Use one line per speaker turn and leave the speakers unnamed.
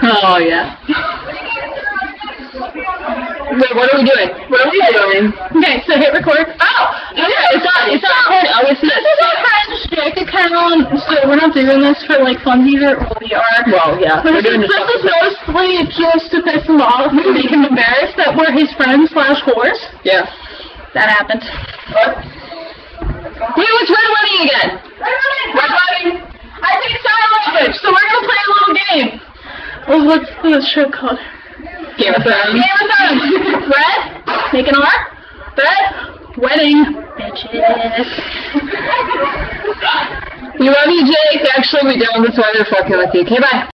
Oh, yeah.
Wait, what are we doing?
Okay, so hit record. Oh!
Yeah, it's on. Oh, it's
This is our friend's Jake account, so we're not doing this for, like, funsies or we are.
Well, yeah.
But this is mostly just to piss him off and make him embarrassed that we're his friend / horse.
Yeah.
That happened.
What? Wait, what's red running again?
Red running! I think sign language, so we're gonna play a little game. Oh, what's the show called?
Game of Thrones.
Game of Thrones. Red, make an R. Red, wedding. Bitches.
You love you, Jake. Actually, we don't. That's why they're fucking with you. Okay, bye.